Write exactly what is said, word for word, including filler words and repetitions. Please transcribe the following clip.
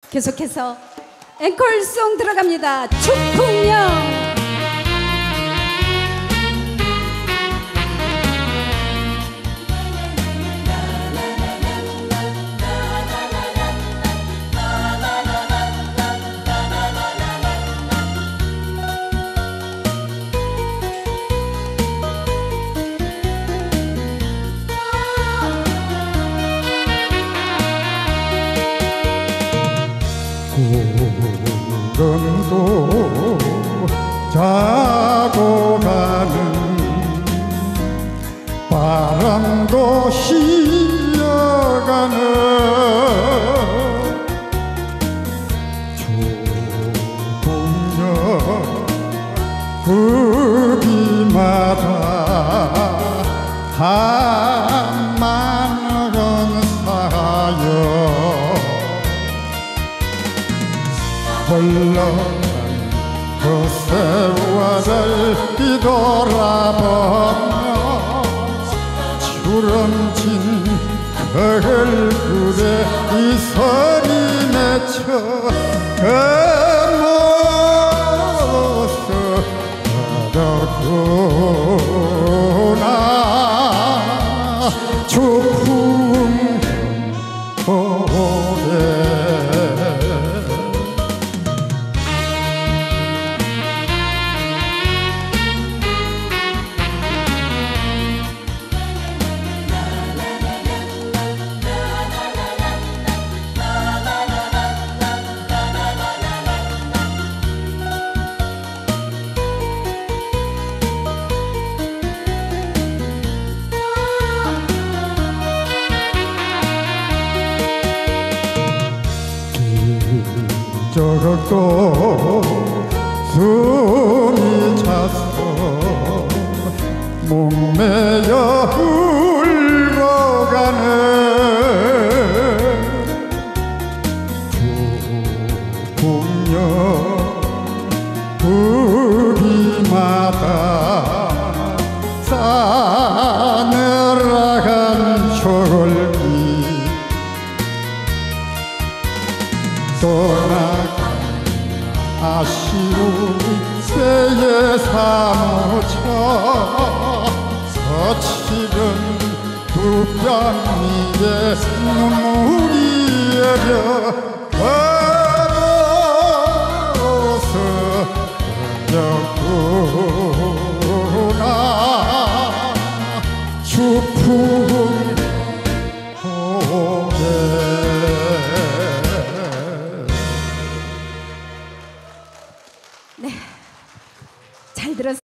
계속해서 앵콜송 들어갑니다. 축풍령. 구름도 자고 가는 바람도 쉬어가는 주풍년 그 비마다 한만원 사여 흘러간 그 세월을 뒤돌아보며 주름진 얼굴에 이 소리 맺혀 그 모습 바라구나 주풍 보게 저녁도 숨이 찼어 목매여 흘러가는 주풍년 그 비마다 싸늘한 초골빛 떠나간 아쉬운 때에 사무쳐 거칠은 두 뺨 위에 눈물이 여려 그 모습 그렸구나 주풍 보게 네, 잘 들었습니다.